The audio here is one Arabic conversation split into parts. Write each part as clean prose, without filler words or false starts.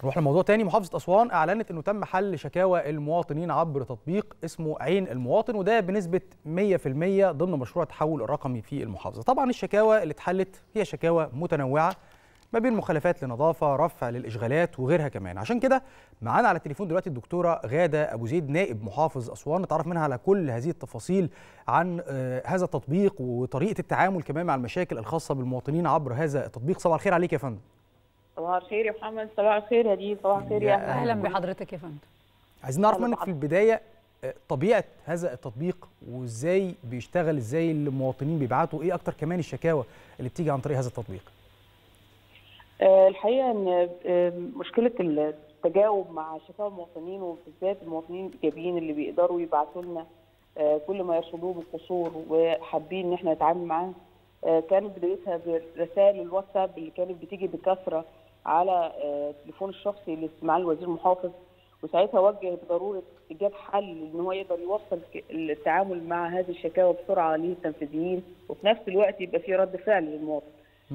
نروح لموضوع تاني. محافظة أسوان أعلنت أنه تم حل شكاوى المواطنين عبر تطبيق اسمه عين المواطن، وده بنسبة 100% ضمن مشروع التحول الرقمي في المحافظة. طبعا الشكاوى اللي اتحلت هي شكاوى متنوعة ما بين مخالفات لنظافة، رفع للإشغالات وغيرها كمان. عشان كده معانا على التليفون دلوقتي الدكتورة غادة أبو زيد نائب محافظ أسوان، نتعرف منها على كل هذه التفاصيل عن هذا التطبيق وطريقة التعامل كمان مع المشاكل الخاصة بالمواطنين عبر هذا التطبيق. صباح الخير عليك يا فندم. صباح الخير يا محمد. صباح الخير يا دي. صباح الخير يا اهلا بحضرتك يا فندم. عايزين نعرف منك في البدايه طبيعه هذا التطبيق وازاي بيشتغل، ازاي المواطنين بيبعتوا، ايه اكتر كمان الشكاوى اللي بتيجي عن طريق هذا التطبيق؟ الحقيقه ان مشكله التجاوب مع شكاوى المواطنين وبالذات المواطنين الايجابيين اللي بيقدروا يبعتوا لنا كل ما يرصدوه بالقصور وحابين ان احنا نتعامل معاه، كانت بدايتها برسائل الواتساب اللي كانت بتيجي بكثره على التليفون الشخصي اللي معالي الوزير المحافظ، وساعتها وجه بضروره ايجاد حل ان هو يقدر يوصل التعامل مع هذه الشكاوى بسرعه للتنفيذيين وفي نفس الوقت يبقى في رد فعل للمواطن.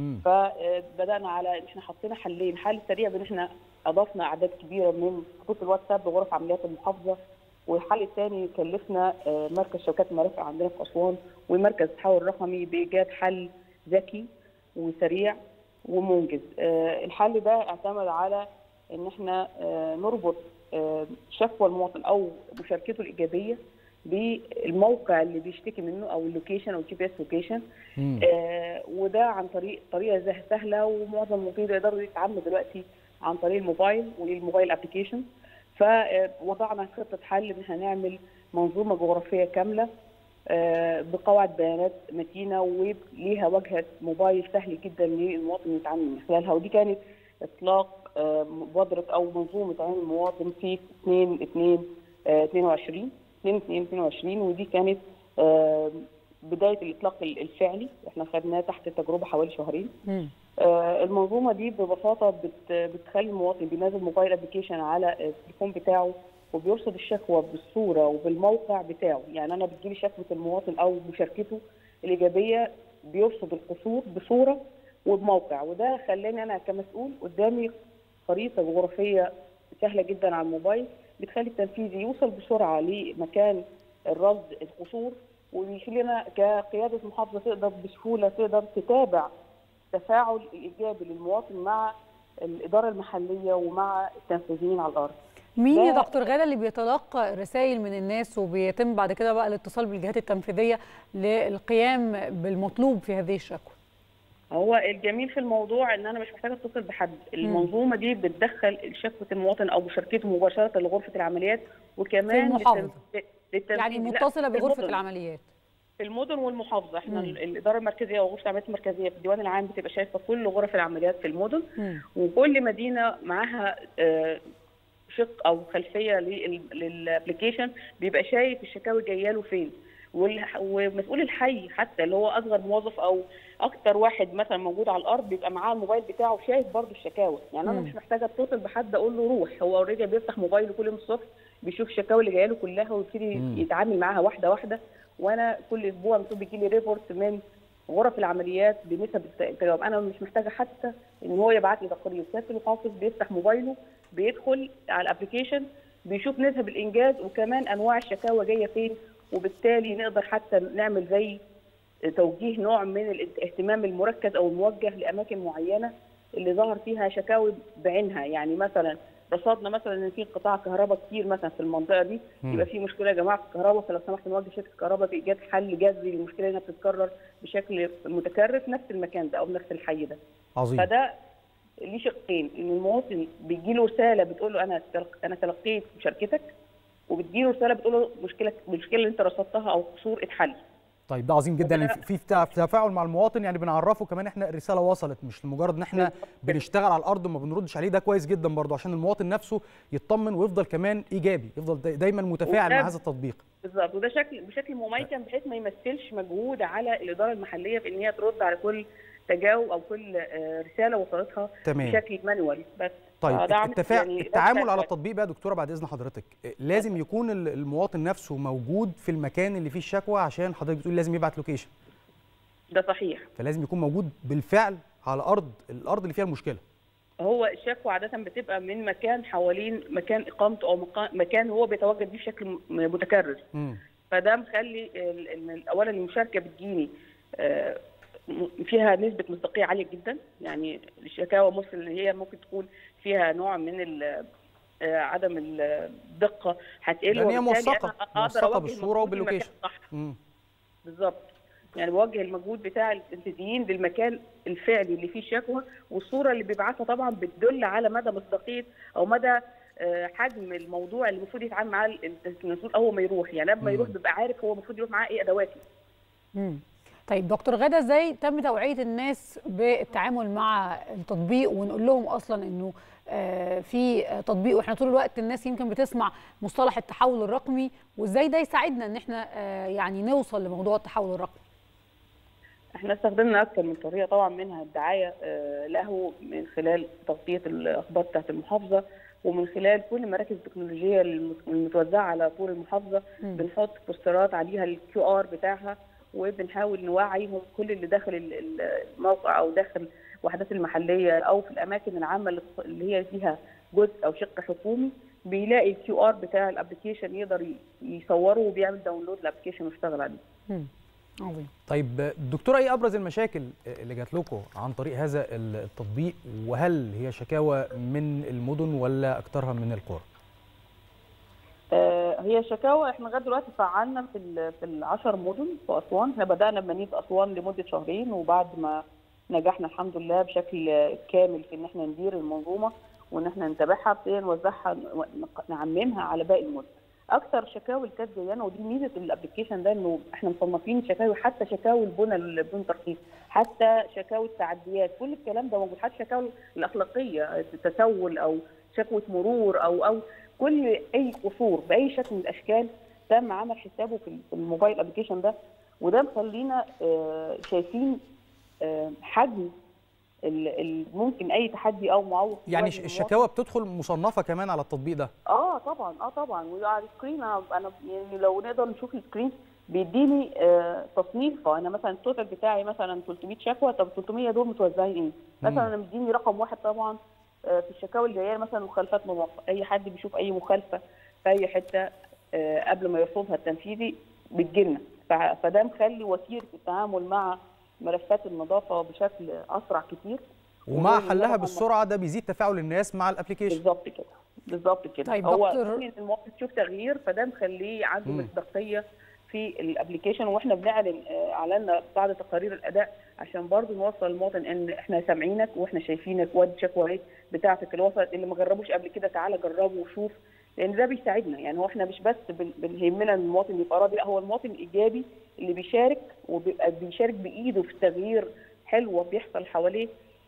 فبدانا على ان احنا حطينا حلين، حل سريع بان احنا اضفنا اعداد كبيره من خطوط الواتساب بغرف عمليات المحافظه، والحل الثاني كلفنا مركز شبكات المرافق عندنا في اسوان ومركز التحول الرقمي بايجاد حل ذكي وسريع ومنجز. الحل ده اعتمد على ان احنا نربط شكوى المواطن او مشاركته الايجابيه بالموقع اللي بيشتكي منه او اللوكيشن او GPS لوكيشن، وده عن طريقه سهله، ومعظم المواطنين يقدروا يتعاملوا دلوقتي عن طريق الموبايل والموبايل ابلكيشن. فوضعنا خطه حل ان احنا نعمل منظومه جغرافيه كامله بقواعد بيانات متينه وليها واجهه موبايل سهل جدا للمواطن يتعامل من خلالها، ودي كانت اطلاق مبادره او منظومه عين المواطن في 2/2/22 ودي كانت بدايه الاطلاق الفعلي. احنا خدناه تحت التجربه حوالي شهرين. المنظومه دي ببساطه بتخلي المواطن بينزل موبايل ابلكيشن على التليفون بتاعه وبيرصد الشكوى بالصوره وبالموقع بتاعه. يعني انا بتجيلي شكوى المواطن او مشاركته الايجابيه بيرصد القصور بصوره وبموقع، وده خلاني انا كمسؤول قدامي خريطه جغرافيه سهله جدا على الموبايل بتخلي التنفيذي يوصل بسرعه لمكان الرصد القصور، وبيخلينا كقياده محافظه تقدر بسهوله تقدر تتابع التفاعل الايجابي للمواطن مع الاداره المحليه ومع التنفيذيين على الارض. مين يا دكتور غادة اللي بيتلقى رسائل من الناس وبيتم بعد كده بقى الاتصال بالجهات التنفيذيه للقيام بالمطلوب في هذه الشكوى؟ هو الجميل في الموضوع ان انا مش محتاجه اتصل بحد، المنظومه دي بتدخل شكوى المواطن او مشاركته مباشره لغرفه العمليات وكمان يعني متصله بغرفه العمليات في المدن والمحافظه. احنا الاداره المركزيه وغرفه العمليات المركزيه في الديوان العام بتبقى شايفه كل غرف العمليات في المدن، وكل مدينه معاها شق او خلفيه للابلكيشن بيبقى شايف الشكاوي جايه له فين، ومسؤول الحي حتى اللي هو اصغر موظف او اكتر واحد مثلا موجود على الارض بيبقى معاه الموبايل بتاعه شايف برضه الشكاوى. يعني انا مش محتاجه اتصل بحد اقول له روح، هو اوريدي بيفتح موبايله كل يوم الصبح بيشوف الشكاوى اللي جايه له كلها ويبتدي يتعامل معاها واحده واحده. وانا كل اسبوع المفروض بيجي لي ريبورت من غرف العمليات بنسب التجاوب، انا مش محتاجه حتى ان هو يبعت لي تقرير. سياده المحافظ بيفتح موبايله بيدخل على الابلكيشن بيشوف نسب الانجاز وكمان انواع الشكاوى جايه فين، وبالتالي نقدر حتى نعمل زي توجيه نوع من الاهتمام المركز او الموجه لاماكن معينه اللي ظهر فيها شكاوي بعينها. يعني مثلا رصدنا مثلا ان في قطاع كهرباء كتير مثلا في المنطقه دي، يبقى في مشكله يا جماعه في الكهرباء، فلو سمحت نوجه شركه الكهرباء بايجاد حل جذري للمشكله انها بتتكرر بشكل متكرر في نفس المكان ده او نفس الحي ده. عظيم. فده ليه شقين، ان المواطن بيجي له رساله بتقول له انا تلقيت مشاركتك، وبتجي له رساله بتقول له المشكله اللي انت رصدتها او قصور اتحل. طيب ده عظيم جدا، يعني في تفاعل مع المواطن، يعني بنعرفه كمان احنا الرساله وصلت، مش مجرد ان احنا بنشتغل على الارض وما بنردش عليه. ده كويس جدا برضه عشان المواطن نفسه يطمن ويفضل كمان ايجابي، يفضل دايما متفاعل مع هذا التطبيق. بالظبط، وده بشكل مميكن بحيث ما يمثلش مجهود على الاداره المحليه في ان هي ترد على كل تجاوب او كل رساله وصلتها بشكل مانوال بس. طيب التعامل على التطبيق بقى دكتوره بعد اذن حضرتك، لازم يكون المواطن نفسه موجود في المكان اللي فيه الشكوى، عشان حضرتك بتقول لازم يبعت لوكيشن. ده صحيح، فلازم يكون موجود بالفعل على الارض اللي فيها المشكله. هو الشكوى عاده بتبقى من مكان حوالين مكان اقامته او مكان هو بيتواجد فيه بشكل متكرر. فده مخلي اولا المشاركه بتجيني فيها نسبه مصداقيه عاليه جدا. يعني الشكاوى ممكن اللي هي ممكن تكون فيها نوع من عدم الدقه هتقل، لان هي وبالتالي موثقه بالصوره وباللوكيشن. بالظبط. يعني بوجه المجهود بتاع التدين للمكان الفعلي اللي فيه الشكوى، والصوره اللي بيبعتها طبعا بتدل على مدى مصداقيه او مدى حجم الموضوع اللي المفروض يتعامل معاه المسؤول اول ما يروح. يعني لما يروح بيبقى عارف هو المفروض يروح معاه ايه ادواته. طيب دكتور غادة، ازاي تم توعيه الناس بالتعامل مع التطبيق، ونقول لهم اصلا انه في تطبيق، واحنا طول الوقت الناس يمكن بتسمع مصطلح التحول الرقمي، وازاي ده يساعدنا ان احنا يعني نوصل لموضوع التحول الرقمي؟ احنا استخدمنا اكثر من طريقه، طبعا منها الدعايه له من خلال تغطيه الاخبار بتاعت المحافظه، ومن خلال كل المراكز التكنولوجيه المتوزعه على طول المحافظه. بنحط بوسترات عليها الQR بتاعها، وبنحاول نوعيهم كل اللي داخل الموقع او داخل الوحدات المحليه او في الاماكن العامه اللي هي فيها جزء او شق حكومي، بيلاقي الQR بتاع الابلكيشن يقدر يصوره وبيعمل داونلود الابلكيشن ويشتغل عليه. عظيم. طيب دكتوره، ايه ابرز المشاكل اللي جات لكم عن طريق هذا التطبيق، وهل هي شكاوى من المدن ولا اكثرها من القرى؟ هي شكاوى احنا لغايه دلوقتي فعلنا في 10 مدن في اسوان. احنا بدانا بمدينه اسوان لمده شهرين، وبعد ما نجحنا الحمد لله بشكل كامل في ان احنا ندير المنظومه وان احنا نتابعها، ابتدينا نوزعها نعممها على باقي المدن. اكثر شكاوي اللي كانت جايانا، ودي ميزه الابلكيشن ده، انه احنا مصنفين شكاوي، حتى شكاوي البنى بدون ترخيص، حتى شكاوي التعديات، كل الكلام ده موجود، حتى شكاوي الاخلاقيه، التسول او شكوى مرور او كل اي قصور باي شكل من الاشكال تم عمل حسابه في الموبايل ابلكيشن ده. وده مخلينا شايفين حجم ممكن اي تحدي او معوق. يعني الشكاوى بتدخل مصنفه كمان على التطبيق ده؟ طبعا وعلى السكرين انا يعني لو نقدر نشوف السكرين بيديني تصنيف. انا مثلا التوتال بتاعي مثلا 300 شكوى، طب 300 دول متوزعين ايه؟ مثلا انا مديني رقم واحد طبعا في الشكاوى اللي جايه مثلا مخالفات مضافه. اي حد بيشوف اي مخالفه في اي حته قبل ما يرفضها التنفيذي بتجيلنا، فده مخلي وتيره التعامل مع ملفات النظافه بشكل اسرع كتير، ومع حلها بالسرعه ده بيزيد تفاعل الناس مع الابلكيشن. بالظبط كده. طيب هو ممكن المواطن يشوف تغيير، فده مخليه عنده مصداقيه في الابلكيشن. واحنا اعلنا بعض تقارير الاداء عشان برضه نوصل للمواطن ان احنا سامعينك واحنا شايفينك، وادي شكوى بتاعتك اللي وصلت، اللي ما جربوش قبل كده تعالى جربه وشوف، لان ده بيساعدنا. يعني هو احنا مش بس بنهمنا ان المواطن يبقى راضي، لا، هو المواطن الايجابي اللي بيشارك وبيبقى بيشارك بايده في تغيير حلو بيحصل حواليه،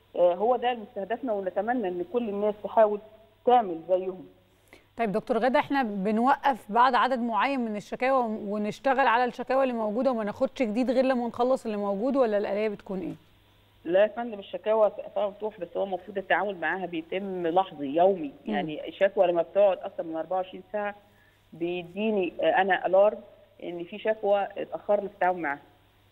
هو ده مستهدفنا، ونتمنى ان كل الناس تحاول تعمل زيهم. طيب دكتور غادة، احنا بنوقف بعد عدد معين من الشكاوى ونشتغل على الشكاوى اللي موجوده وما ناخدش جديد غير لما نخلص اللي موجود، ولا الآلية بتكون ايه؟ لا يا فندم، الشكاوى مفتوح، بس هو المفروض التعامل معاها بيتم لحظي يومي. يعني الشكوى لما بتقعد اكثر من 24 ساعه بيديني انا الارم ان في شكوى اتاخرنا في التعامل معاها.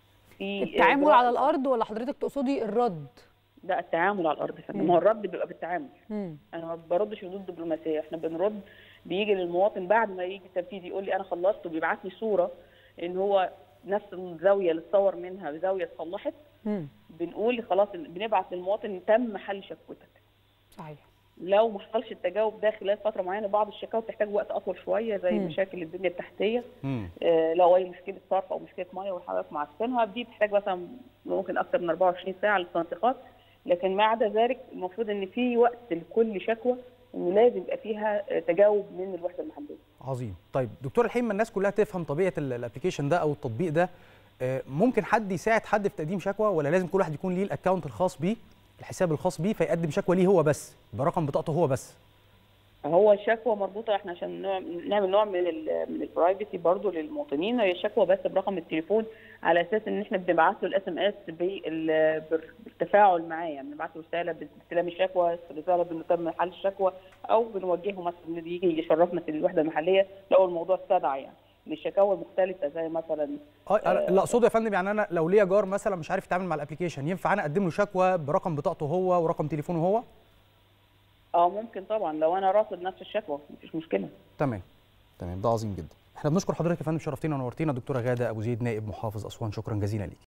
في التعامل على الارض ولا حضرتك تقصدي الرد؟ لا، التعامل على الارض يا فندم. هو الرد بيبقى بالتعامل. انا ما بردش ردود دبلوماسيه، احنا بنرد بيجي للمواطن بعد ما يجي التنفيذ يقول لي انا خلصت، وبيبعت لي صوره ان هو نفس الزاويه اللي اتصور منها بزاويه اتصلحت. بنقول خلاص، بنبعت للمواطن تم حل شكوتك. صحيح. لو ما حصلش التجاوب ده خلال فتره معينه، بعض الشكاوى بتحتاج وقت اطول شويه، زي مشاكل البنيه التحتيه، لو اي مشكله صرف او مشكله ميه وحضرتك معفنها، دي بتحتاج مثلا ممكن اكثر من 24 ساعه للتنسيقات. لكن ما عدا ذلك المفروض ان في وقت لكل شكوى، انه لازم يبقى فيها تجاوب من الوحده المحليه. عظيم. طيب دكتور، الحين ما الناس كلها تفهم طبيعه الابلكيشن ده او التطبيق ده، ممكن حد يساعد حد في تقديم شكوى، ولا لازم كل واحد يكون ليه الاكونت الخاص بيه، الحساب الخاص بيه، فيقدم شكوى ليه هو بس برقم بطاقته هو بس؟ هو الشكوى مربوطه، احنا عشان نعمل نوع من البرايفسي برضه للمواطنين، هي الشكوى بس برقم التليفون، على اساس ان احنا بنبعت له SMS بالتفاعل معاه. يعني بنبعت له رساله باستلام الشكوى، رساله بانه تم حل الشكوى، او بنوجهه مثلا انه يجي يشرفنا في الوحده المحليه لو الموضوع استدعى، يعني للشكاوى المختلفه زي مثلا اللي اقصده يا فندم، يعني انا لو ليا جار مثلا مش عارف يتعامل مع الابلكيشن، ينفع انا اقدم له شكوى برقم بطاقته هو ورقم تليفونه هو؟ ممكن طبعا لو انا راصد نفس الشكوى مفيش مشكله. تمام ده عظيم جدا. احنا بنشكر حضرتك يا فندم، شرفتينا ونورتينا. دكتوره غاده ابو زيد نائب محافظ اسوان، شكرا جزيلا ليك.